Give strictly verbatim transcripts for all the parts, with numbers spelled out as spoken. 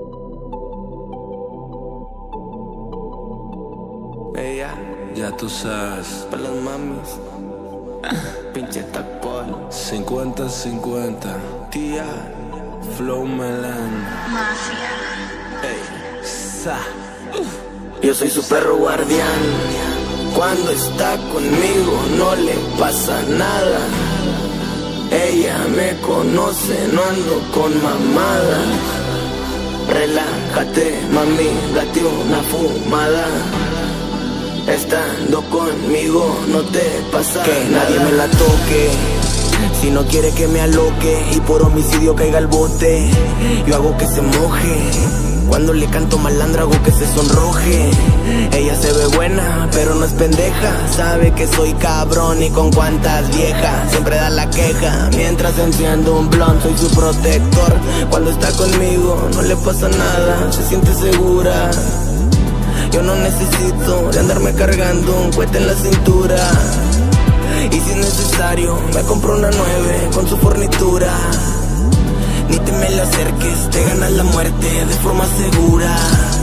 Ella, Ya tú sabes, para las mamis, pinche tacpol, cincuenta cincuenta, tía, Flow Melan. Mafia. ey. Sa. Yo soy su perro guardián, cuando está conmigo no le pasa nada. Ella me conoce, no ando con mamada. Relájate, mami, date una fumada. Estando conmigo no te pasa que nada. Nadie me la toque, si no quiere que me aloque y por homicidio caiga al bote. Yo hago que se moje, cuando le canto malandra hago que se sonroje. Ella se ve buena, pero no es pendeja. Sabe que soy cabrón y con cuantas viejas siempre da la queja. Mientras enciendo un blunt soy su protector. Cuando está conmigo no le pasa nada, se siente segura. Yo no necesito de andarme cargando un cohete en la cintura. Y si es necesario me compro una nueve con su fornitura. Ni te me le acerques, te ganas la muerte de forma segura.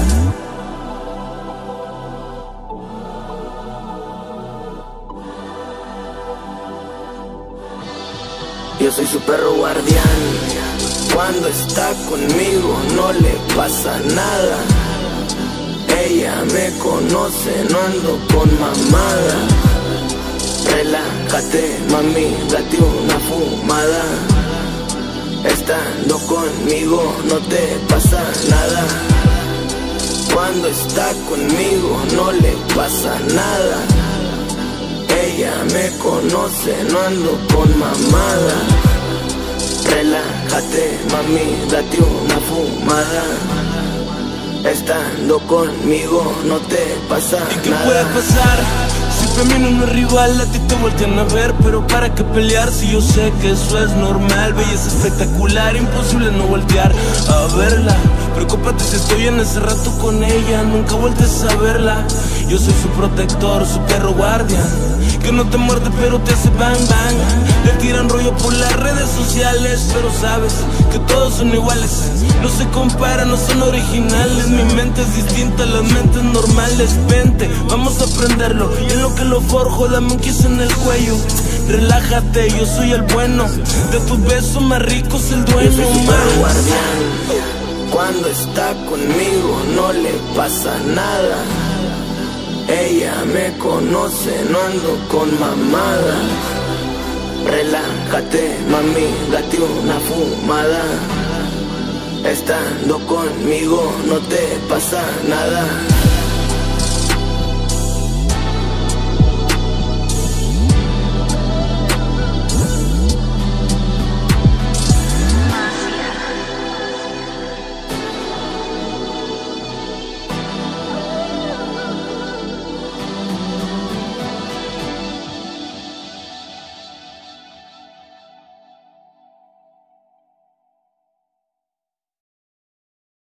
Yo soy su perro guardián, cuando está conmigo no le pasa nada. Ella me conoce, no ando con mamada. Relájate, mami, date una fumada. Estando conmigo no te pasa nada. Cuando está conmigo no le pasa nada. Ella me conoce, no ando con mamada. Relájate, mami, date una fumada. Estando conmigo no te pasa nada. ¿Y qué nada. puede pasar? Si femenino no es rival, a ti te voltean a ver. Pero para qué pelear si yo sé que eso es normal. Belleza espectacular, imposible no voltear a verla. Preocúpate si estoy en ese rato con ella, nunca vueltes a verla. Yo soy su protector, su perro guardián, que no te muerde pero te hace bang bang. Le tiran rollo por las redes sociales, pero sabes que todos son iguales. No se comparan, no son originales. Mi mente es distinta a las mentes normales. Vente, vamos a aprenderlo, y en lo que lo forjo, dame un kiss en el cuello. Relájate, yo soy el bueno, de tus besos más ricos el dueño. Yo soy su perro guardián, cuando está conmigo no le pasa nada. Ella me conoce, no ando con mamada. Relájate, mami, date una fumada. Estando conmigo no te pasa nada.